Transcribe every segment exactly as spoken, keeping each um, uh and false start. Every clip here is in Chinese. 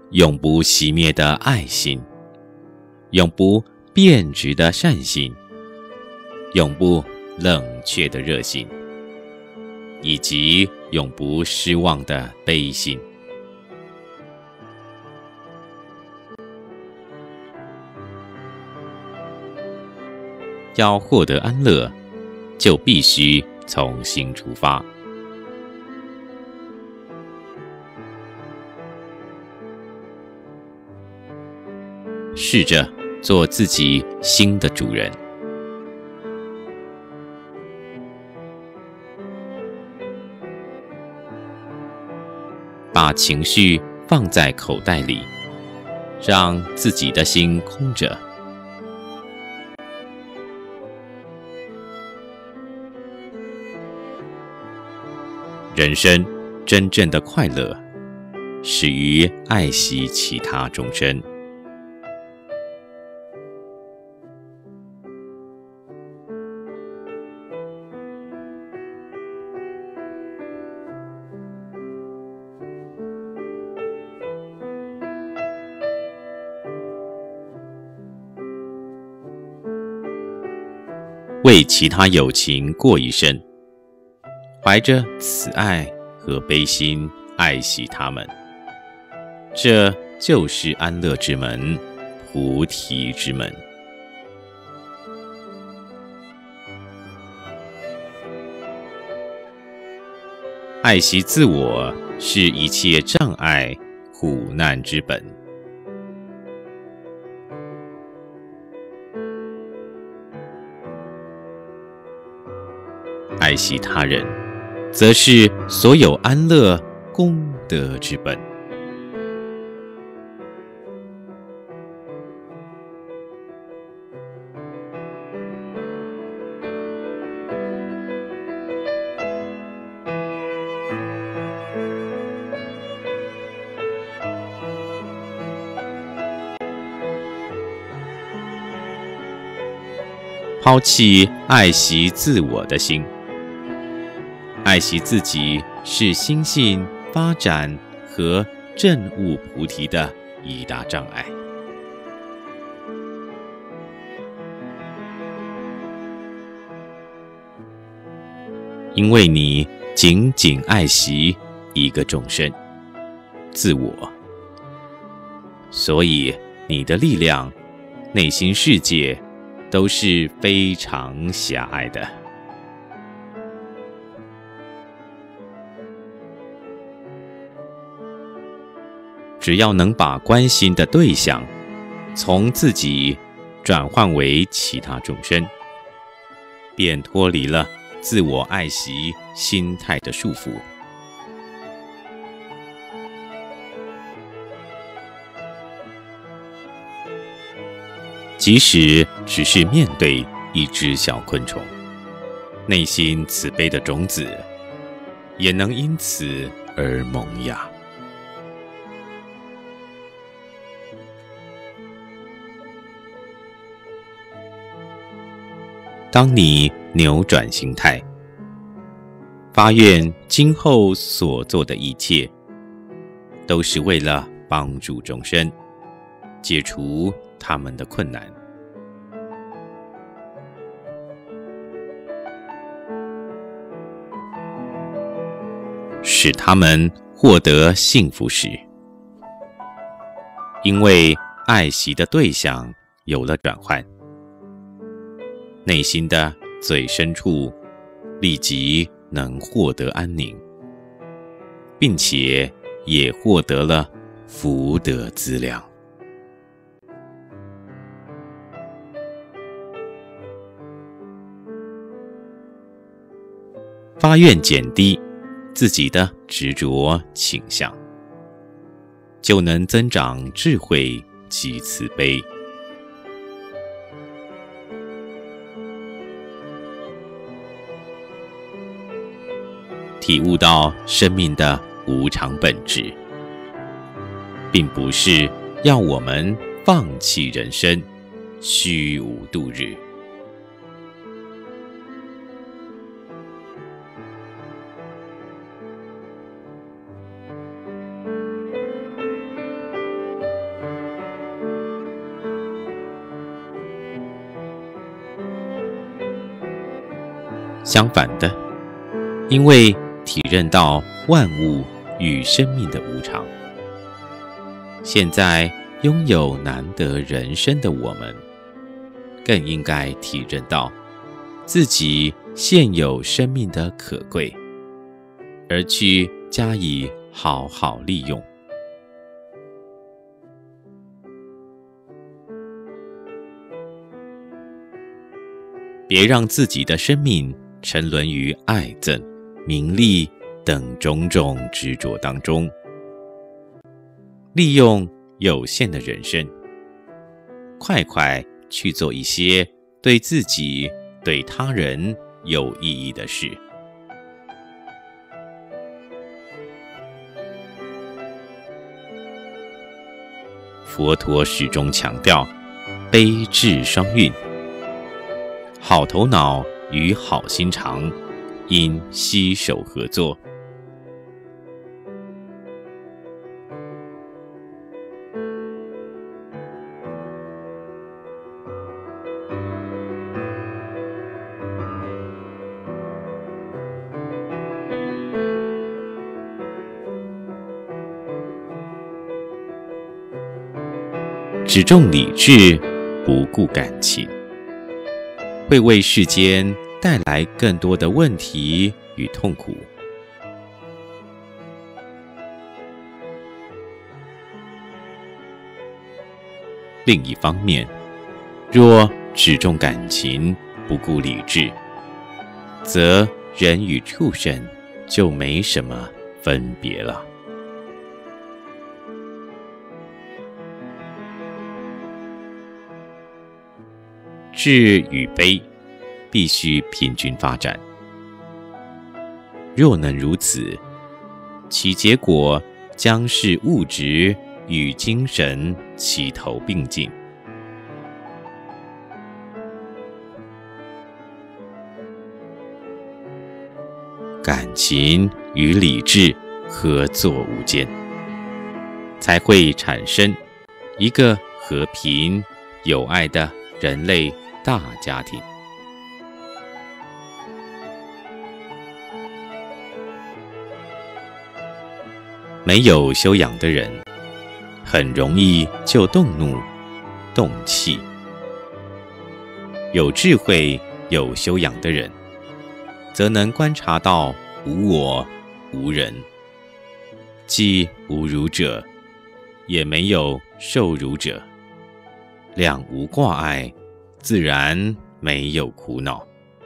永不熄灭的爱心，永不变质的善心，永不冷却的热心，以及永不失望的悲心。要获得安乐，就必须从心出发。试着做自己心的主人。把情绪放在口袋里，让自己的心空着。人生真正的快乐，始于爱惜其他众生。为其他友情过一生，怀着慈爱和悲心爱惜他们，这就是安乐之门，菩提之门。爱惜自我是一切障碍、苦难之本。爱惜他人，则是所有安乐功德之本。抛弃爱惜自我的心，爱惜自己是心性发展和证悟菩提的一大障碍。因为你紧紧爱惜一个众生，自我，所以你的力量、内心世界都是非常狭隘的。只要能把关心的对象从自己转换为其他众生，便脱离了自我爱惜心态的束缚。即使只是面对一只小昆虫，内心慈悲的种子也能因此而萌芽。当你扭转心态，发愿今后所做的一切都是为了帮助众生，解除他们的困难，使他们获得幸福时，因为爱惜的对象有了转换，内心的最深处立即能获得安宁，并且也获得了福德资粮。发愿减低自己的执着倾向，就能增长智慧及慈悲。体悟到生命的无常本质，并不是要我们放弃人生，虚无度日。 相反的，因为体认到万物与生命的无常，现在拥有难得人生的我们，更应该体认到自己现有生命的可贵，而去加以好好利用。别让自己的生命沉沦于爱憎、名利等种种执着当中，利用有限的人生，快快去做一些对自己、对他人有意义的事。佛陀始终强调悲智双运，好头脑与好心肠应携手合作。只重理智，不顾感情，会为世间带来更多的问题与痛苦。另一方面，若只重感情，不顾理智，则人与畜生就没什么分别了。智与悲必须平均发展，若能如此，其结果将是物质与精神齐头并进。感情与理智合作无间，才会产生一个和平有爱的人类大家庭。没有修养的人，很容易就动怒、动气；有智慧、有修养的人，则能观察到无我、无人，既无辱者，也没有受辱者，两无挂碍，自然没有苦恼。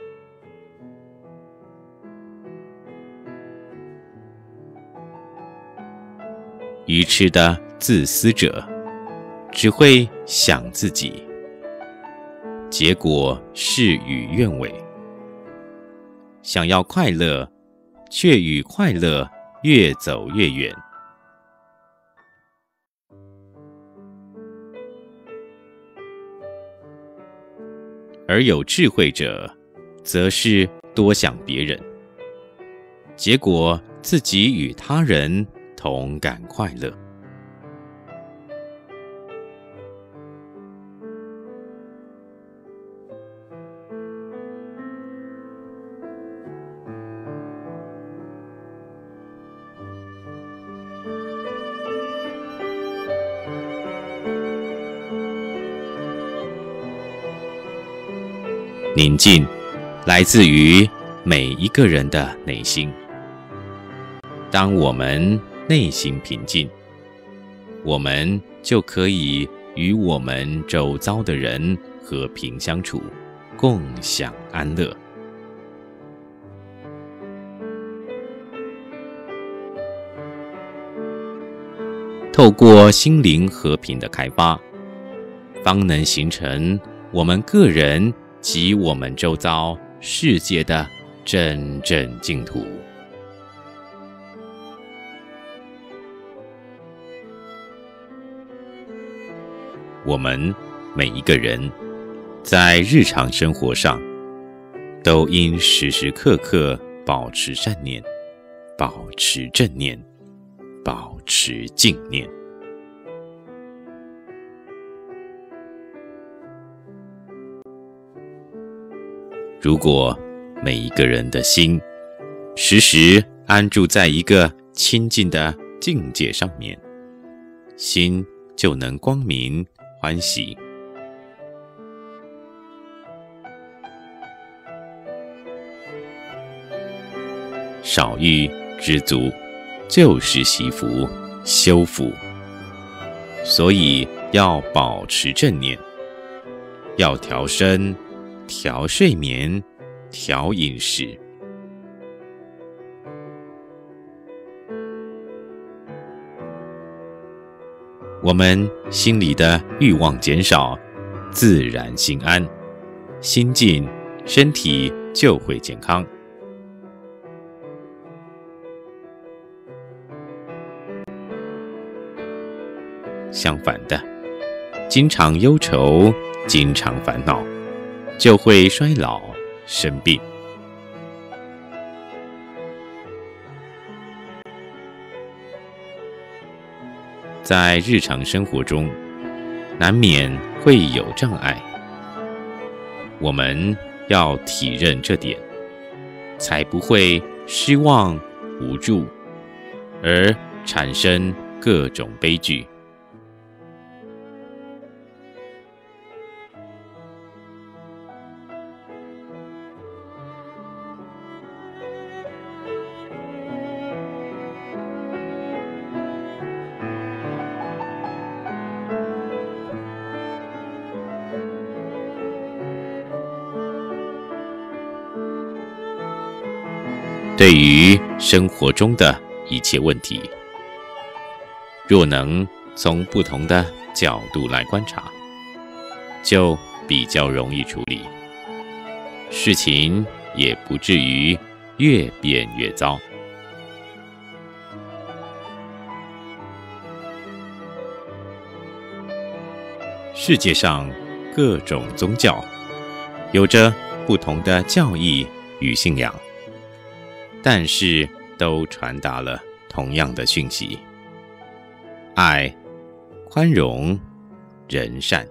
愚痴的自私者，只会想自己，结果事与愿违。想要快乐，却与快乐越走越远。而有智慧者，则是多想别人，结果自己与他人同感快乐。宁静来自于每一个人的内心。当我们内心平静，我们就可以与我们周遭的人和平相处，共享安乐。透过心灵和平的开发，方能形成我们个人及我们周遭世界的真正净土。我们每一个人在日常生活上，都应时时刻刻保持善念，保持正念，保持净念。如果每一个人的心，时时安住在一个清净的境界上面，心就能光明欢喜。少欲知足，就是惜福修福。所以要保持正念，要调身、调睡眠、调饮食。我们心里的欲望减少，自然心安，心静，身体就会健康。相反的，经常忧愁，经常烦恼，就会衰老生病。在日常生活中，难免会有障碍，我们要体认这点，才不会失望无助，而产生各种悲剧。对于生活中的一切问题，若能从不同的角度来观察，就比较容易处理，事情也不至于越变越糟。世界上各种宗教有着不同的教义与信仰，但是都传达了同样的讯息：爱、宽容、仁善。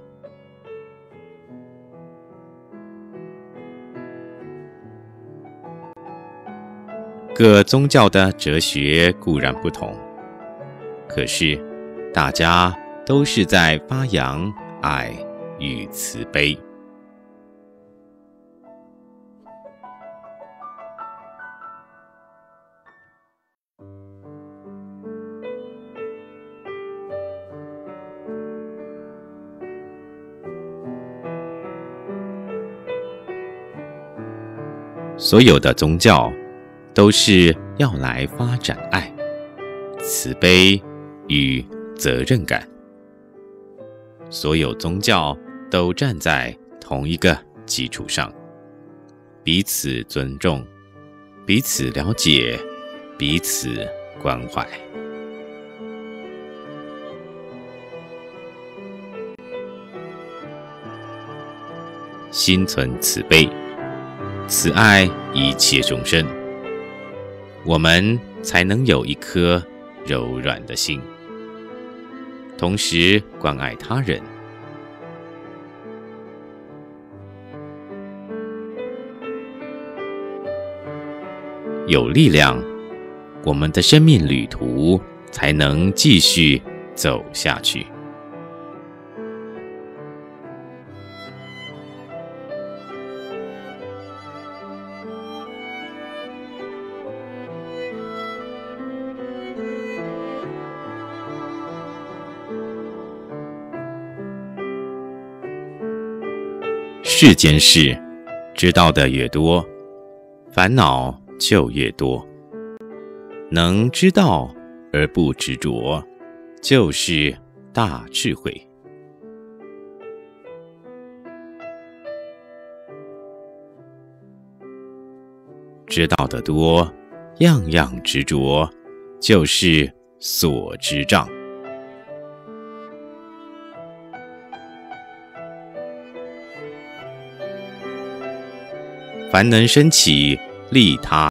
各宗教的哲学固然不同，可是大家都是在发扬爱与慈悲。所有的宗教都是要来发展爱、慈悲与责任感。所有宗教都站在同一个基础上，彼此尊重，彼此了解，彼此关怀。心存慈悲，慈爱一切众生，我们才能有一颗柔软的心，同时关爱他人。有力量，我们的生命旅途才能继续走下去。世间事知道的越多，烦恼就越多。能知道而不执着，就是大智慧。知道的多，样样执着，就是所知障。凡能升起利他